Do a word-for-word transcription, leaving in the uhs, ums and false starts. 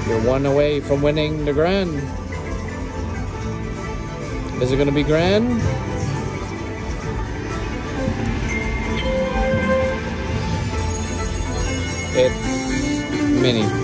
You're one away from winning the grand. Is it going to be grand? It's mini.